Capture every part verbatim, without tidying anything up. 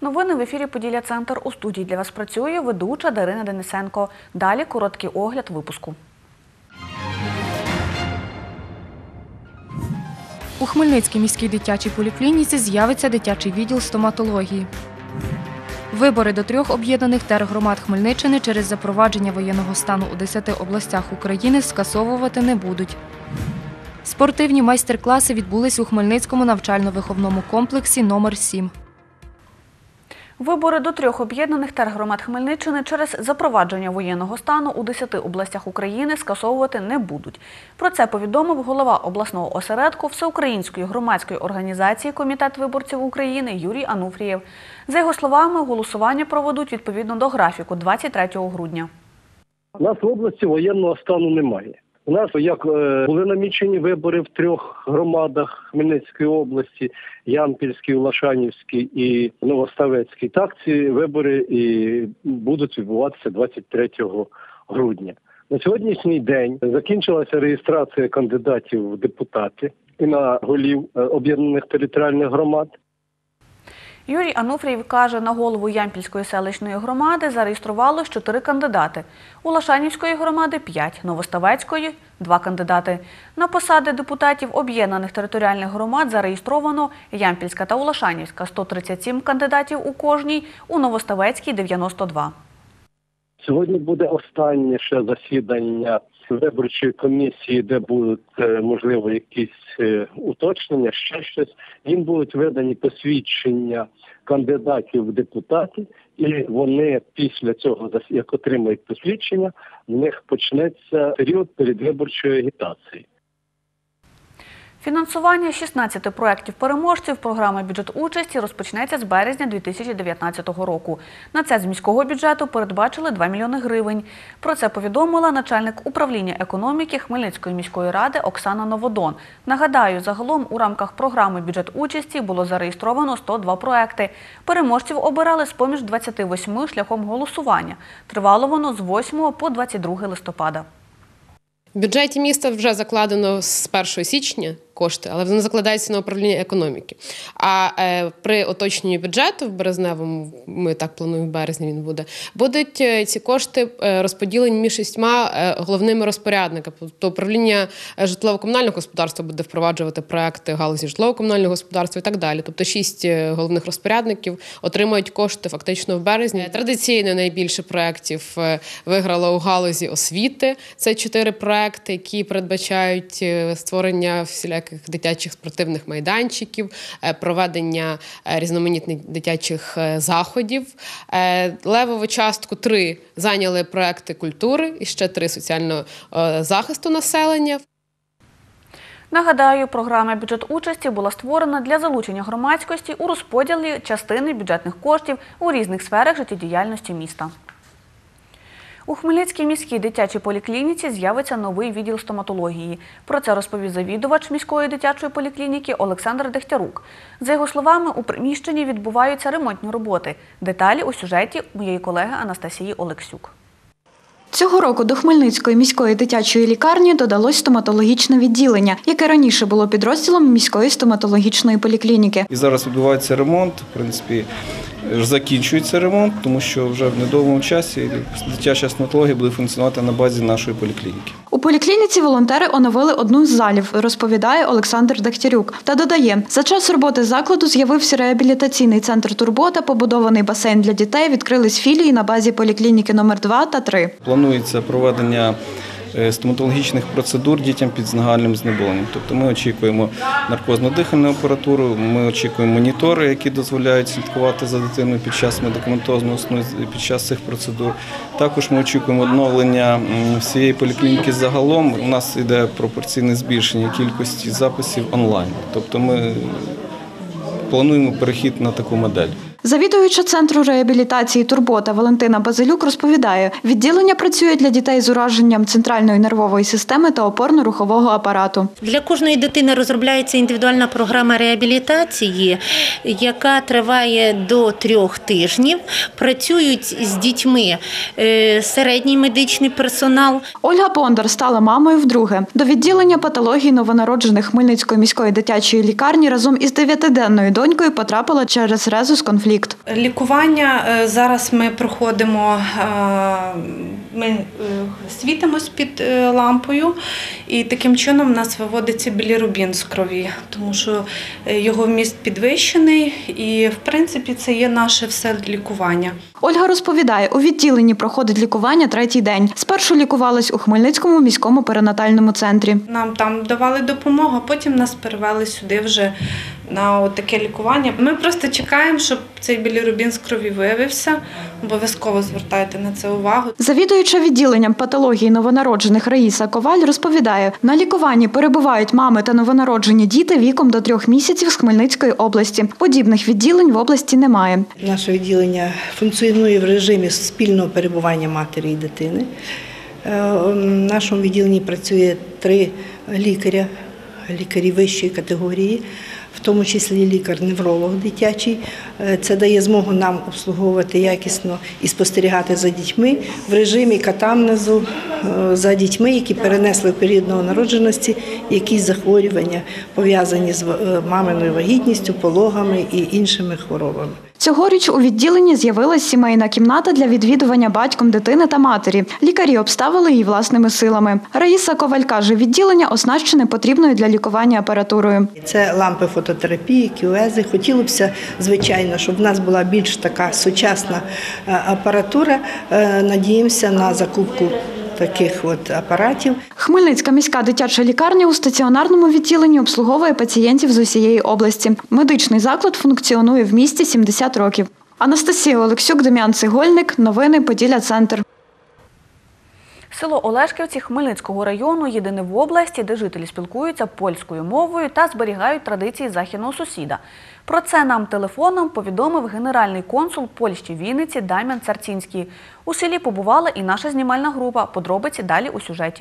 Новини в ефірі «Поділля-Центр». У студії для вас працює ведуча Дарина Денисенко. Далі короткий огляд випуску. У Хмельницькій міській дитячій поліклініці з'явиться дитячий відділ стоматології. Вибори до трьох об'єднаних тергромад Хмельниччини через запровадження воєнного стану у десяти областях України скасовувати не будуть. Спортивні майстер-класи відбулись у Хмельницькому навчально-виховному комплексі номер сім. Вибори до трьох об'єднаних тергромад Хмельниччини через запровадження воєнного стану у десяти областях України скасовувати не будуть. Про це повідомив голова обласного осередку Всеукраїнської громадської організації «Комітет виборців України» Юрій Ануфрієв. За його словами, голосування проведуть відповідно до графіку двадцять третього грудня. У нас в області воєнного стану немає. У нас, як були намічені вибори в трьох громадах Хмельницької області, Ямпільській, Улашанівській і Новоставецькій, так ці вибори і будуть відбуватися двадцять третього грудня. На сьогоднішній день закінчилася реєстрація кандидатів в депутати і на голів об'єднаних територіальних громад. Юрій Ануфрієв каже, на голову Ямпільської селищної громади зареєструвалось чотири кандидати. У Улашанівської громади – п'ять, Новоставецької – два кандидати. На посади депутатів об'єднаних територіальних громад зареєстровано Ямпільська та Улашанівська – сто тридцять сім кандидатів у кожній, у Новоставецькій – дев'яносто два. Сьогодні буде останнє ще засідання виборчої комісії, де будуть, можливо, якісь уточнення, ще щось. Їм будуть видані посвідчення кандидатів в депутати, і вони після цього, як отримають посвідчення, в них почнеться період передвиборчої агітації. Фінансування шістнадцяти проєктів переможців програми «Бюджет участі» розпочнеться з березня дві тисячі дев'ятнадцятого року. На це з міського бюджету передбачили два мільйони гривень. Про це повідомила начальник управління економіки Хмельницької міської ради Оксана Новодон. Нагадаю, загалом у рамках програми «Бюджет участі» було зареєстровано сто два проєкти. Переможців обирали з-поміж двадцяти восьми шляхом голосування. Тривало воно з восьмого по двадцять друге листопада. В бюджеті міста вже закладено з першого січня кошти, але воно закладається на управління економіки. А е, при оточенні бюджету в березневому, ми так плануємо, в березні він буде, будуть е, ці кошти е, розподілені між шістьма е, головними розпорядниками. Тобто управління житлово-комунального господарства буде впроваджувати проекти галузі житлово-комунального господарства і так далі. Тобто шість головних розпорядників отримають кошти фактично в березні. Традиційно найбільше проєктів е, виграло у галузі освіти. Це чотири проекти, які передбачають створення всіляких дитячих спортивних майданчиків, проведення різноманітних дитячих заходів. Левову частку три зайняли проекти культури і ще три соціального захисту населення. Нагадаю, програма «Бюджет участі» була створена для залучення громадськості у розподілі частини бюджетних коштів у різних сферах життєдіяльності міста. У Хмельницькій міській дитячій поліклініці з'явиться новий відділ стоматології. Про це розповів завідувач міської дитячої поліклініки Олександр Дегтярук. За його словами, у приміщенні відбуваються ремонтні роботи. Деталі у сюжеті моєї колеги Анастасії Олексюк. Цього року до Хмельницької міської дитячої лікарні додалось стоматологічне відділення, яке раніше було підрозділом міської стоматологічної поліклініки. І зараз відбувається ремонт, в принципі, закінчується ремонт, тому що вже в недовгому часі дитяча стоматологія буде функціонувати на базі нашої поліклініки. У поліклініці волонтери оновили одну з залів, розповідає Олександр Дегтярюк. Та додає, за час роботи закладу з'явився реабілітаційний центр «Турбота», побудований басейн для дітей, відкрились філії на базі поліклініки номер два та три. Планується проведення стоматологічних процедур дітям під загальним знеболенням. Тобто ми очікуємо наркозно-дихальну апаратуру, ми очікуємо монітори, які дозволяють слідкувати за дитиною під час медикаментозного сну, під час цих процедур. Також ми очікуємо оновлення всієї поліклініки загалом. У нас йде пропорційне збільшення кількості записів онлайн. Тобто ми плануємо перехід на таку модель. Завідуюча Центру реабілітації «Турбота» Валентина Базилюк розповідає, відділення працює для дітей з ураженням центральної нервової системи та опорно-рухового апарату. Для кожної дитини розробляється індивідуальна програма реабілітації, яка триває до трьох тижнів. Працюють з дітьми середній медичний персонал. Ольга Бондар стала мамою вдруге. До відділення патології новонароджених Хмельницької міської дитячої лікарні разом із дев'ятиденною донькою потрапила через резус конфлікту. конфлікт. Лікування е, зараз ми проходимо, е, ми е, світимось під е, лампою, і таким чином в нас виводиться білірубін з крові, тому що е, його вміст підвищений і, в принципі, це є наше все лікування. Ольга розповідає, у відділенні проходить лікування третій день. Спершу лікувалась у Хмельницькому міському перинатальному центрі. Нам там давали допомогу, а потім нас перевели сюди вже на от таке лікування. Ми просто чекаємо, щоб цей білірубін з крові виявився. Обов'язково звертайте на це увагу. Завідуюча відділенням патології новонароджених Раїса Коваль розповідає, на лікуванні перебувають мами та новонароджені діти віком до трьох місяців з Хмельницької області. Подібних відділень в області немає. Наше відділення функціонує в режимі спільного перебування матері і дитини. В нашому відділенні працює три лікаря, лікарі вищої категорії, в тому числі лікар-невролог дитячий. Це дає змогу нам обслуговувати якісно і спостерігати за дітьми в режимі катамнезу, за дітьми, які перенесли в період новонародженості якісь захворювання, пов'язані з маминою вагітністю, пологами і іншими хворобами. Цьогоріч у відділенні з'явилась сімейна кімната для відвідування батьком дитини та матері. Лікарі обставили її власними силами. Раїса Коваль каже, відділення оснащене потрібною для лікування апаратурою. Це лампи фототерапії, кювези. Хотілося б, звичайно, щоб в нас була більш така сучасна апаратура. Надіємося на закупку таких от апаратів. Хмельницька міська дитяча лікарня у стаціонарному відділенні обслуговує пацієнтів з усієї області. Медичний заклад функціонує в місті сімдесят років. Анастасія Олексюк, Дем'ян Цегольник. Новини Поділля-Центр. Село Олешківці Хмельницького району – єдине в області, де жителі спілкуються польською мовою та зберігають традиції західного сусіда. Про це нам телефоном повідомив генеральний консул Польщі в Вінниці Дам'ян Царцінський. У селі побувала і наша знімальна група. Подробиці далі у сюжеті.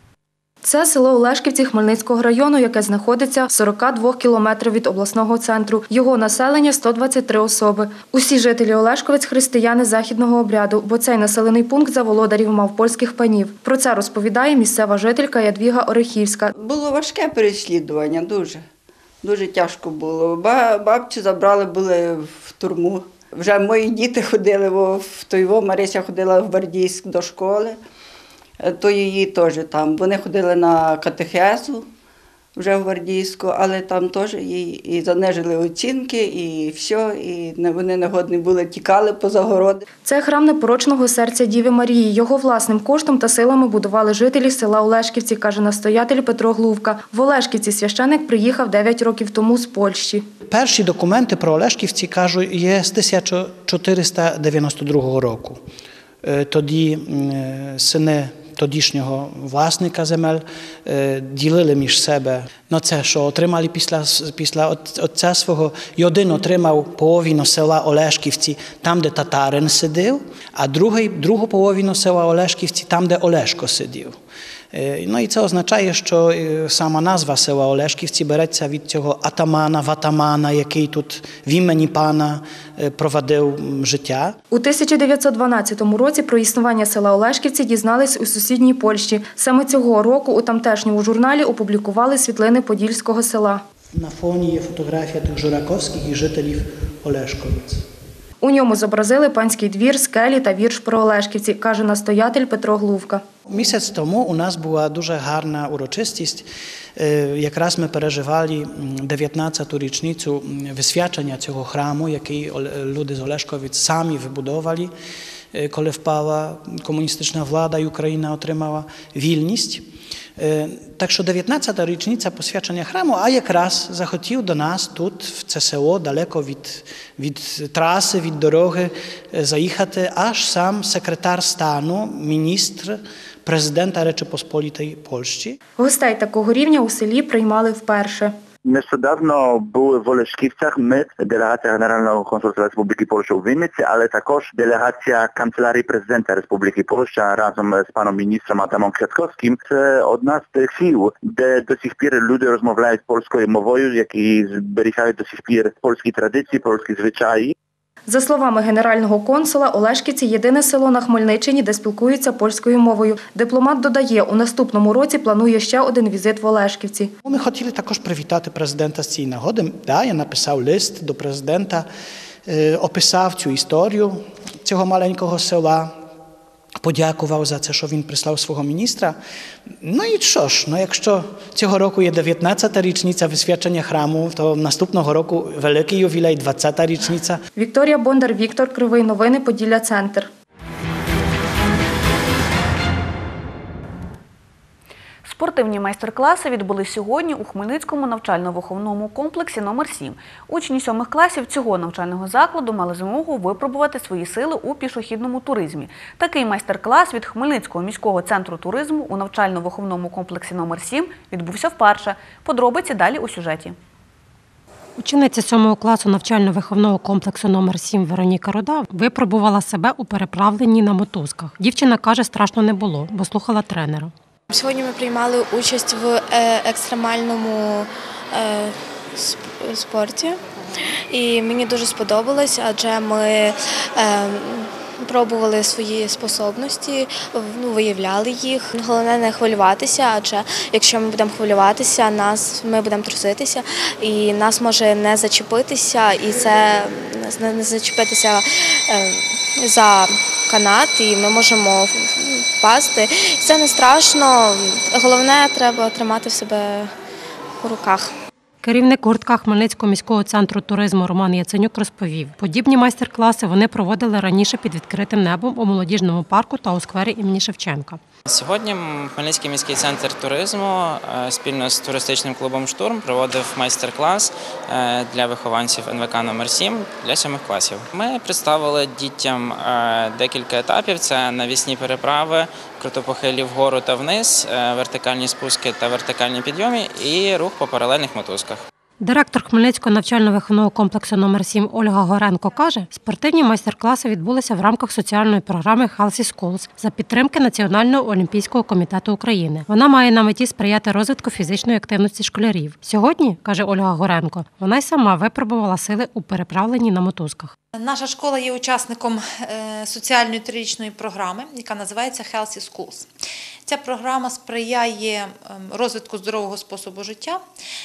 Це село Олешківці Хмельницького району, яке знаходиться сорок два кілометри від обласного центру. Його населення – сто двадцять три особи. Усі жителі Олешковець – християни західного обряду, бо цей населений пункт за володарів мав польських панів. Про це розповідає місцева жителька Ядвіга Орехівська. Було важке переслідування, дуже. Дуже тяжко було. Бабцю забрали, були в турму. Вже мої діти ходили, в Тойво, Марися ходила в Гвардійськ до школи. То її теж там. Вони ходили на катехезу вже в Гвардійську, але там теж їй і занижили оцінки, і все, і вони негодні були, тікали поза городи. Це храм Непорочного серця Діви Марії. Його власним коштом та силами будували жителі села Олешківці, каже настоятель Петро Глувка. В Олешківці священик приїхав дев'ять років тому з Польщі. Перші документи про Олешківці, кажу, є з тисяча чотириста дев'яносто другого року. Тоді сини тодішнього власника земель ділили між себе. Ну це, що отримали після, після отця свого, і один отримав половину села Олешківці, там, де татарин сидів, а другий, другу половину села Олешківці, там, де Олешко сидів. Ну і це означає, що сама назва села Олешківці береться від цього атамана, ватамана, який тут в імені пана провадив життя. У тисяча дев'ятсот дванадцятому році про існування села Олешківці дізнались у сусідній Польщі. Саме цього року у тамтешньому журналі опублікували світлини Подільського села. На фоні є фотографія тих жураковських і жителів Олешковиць. У ньому зобразили панський двір, скелі та вірш про Олешківці, каже настоятель Петро Глувка. Місяць тому у нас була дуже гарна урочистість. Якраз ми переживали дев'ятнадцяту річницю висвячення цього храму, який люди з Олешковиць самі вибудовали, коли впала комуністична влада і Україна отримала вільність. Так що дев'ятнадцята річниця посвячення храму, а якраз захотів до нас тут, в це село, далеко від, від траси, від дороги, заїхати аж сам секретар стану, міністр, президента Речі Польщі. Гостей такого рівня у селі приймали вперше. Нещодавно були в Олешківцях ми, делегація Генерального консульства Республіки Польща у Вінниці, але також делегація Канцелярії Президента Республіки Польща разом з паном міністром Адамом Квяткowskim. Це одна з тих сіл, де до сих пір люди розмовляють польською мовою, які зберігають до сих пір польські традиції, польські звичаї. За словами генерального консула, Олешківці – єдине село на Хмельниччині, де спілкуються польською мовою. Дипломат додає, у наступному році планує ще один візит в Олешківці. Ми хотіли також привітати президента з цієї нагоди. Да, я написав лист до президента описав цю історію цього маленького села, подякував за це, що він прислав свого міністра. Ну і що ж, ну якщо цього року є дев'ятнадцята річниця висвячення храму, то наступного року великий ювілей, двадцята річниця. Вікторія Бондар, Віктор Кривий. Новини Поділля Центр. Спортивні майстер-класи відбулись сьогодні у Хмельницькому навчально-виховному комплексі номер сім. Учні сьомих класів цього навчального закладу мали змогу випробувати свої сили у пішохідному туризмі. Такий майстер-клас від Хмельницького міського центру туризму у навчально-виховному комплексі номер сім відбувся вперше. Подробиці далі у сюжеті. Учениця сьомого класу навчально-виховного комплексу номер сім Вероніка Руда випробувала себе у переправленні на мотузках. Дівчина каже, страшно не було, бо слухала тренера. Сьогодні ми приймали участь в екстремальному спорті, і мені дуже сподобалось, адже ми пробували свої способності, ну, виявляли їх. Головне не хвилюватися, адже якщо ми будемо хвилюватися, нас, ми будемо труситися, і нас може не зачепитися, і це не зачепитися за канат, і ми можемо впасти. Це не страшно, головне, треба тримати себе у руках. Керівник гуртка Хмельницького міського центру туризму Роман Яценюк розповів, подібні майстер-класи вони проводили раніше під відкритим небом у молодіжному парку та у сквері імені Шевченка. Сьогодні Хмельницький міський центр туризму спільно з туристичним клубом «Штурм» проводив майстер-клас для вихованців ен ве ка номер сім для сьомих класів. Ми представили дітям декілька етапів – це навісні переправи, крутопохилі вгору та вниз, вертикальні спуски та вертикальні підйоми і рух по паралельних мотузках. Директор Хмельницького навчально-виховного комплексу номер сім Ольга Горенко каже, спортивні майстер-класи відбулися в рамках соціальної програми Healthy Schools за підтримки Національного олімпійського комітету України. Вона має на меті сприяти розвитку фізичної активності школярів. Сьогодні, каже Ольга Горенко, вона й сама випробувала сили у переправленні на мотузках. Наша школа є учасником соціальної трирічної програми, яка називається Healthy Schools. Ця програма сприяє розвитку здорового способу життя.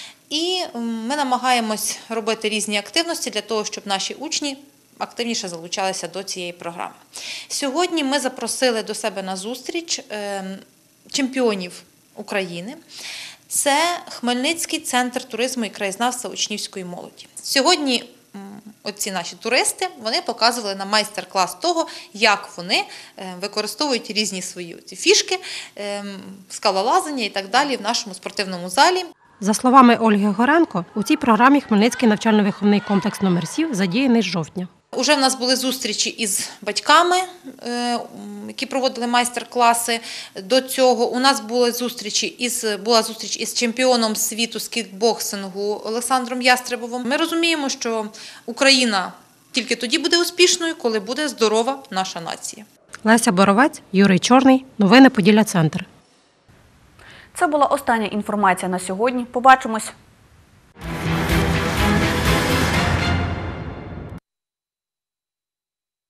І ми намагаємось робити різні активності для того, щоб наші учні активніше залучалися до цієї програми. Сьогодні ми запросили до себе на зустріч чемпіонів України. Це Хмельницький центр туризму і краєзнавства учнівської молоді. Сьогодні оці наші туристи, вони показували нам майстер-клас того, як вони використовують різні свої фішки, скалолазання і так далі в нашому спортивному залі. За словами Ольги Горенко, у цій програмі Хмельницький навчально-виховний комплекс номер сім задіяний з жовтня. Уже в нас були зустрічі із батьками, які проводили майстер-класи. До цього у нас були зустрічі із, була зустріч із чемпіоном світу з кікбоксингу Олександром Ястребовим. Ми розуміємо, що Україна тільки тоді буде успішною, коли буде здорова наша нація. Леся Боровець, Юрій Чорний. Новини Поділля Центр. Це була остання інформація на сьогодні. Побачимось!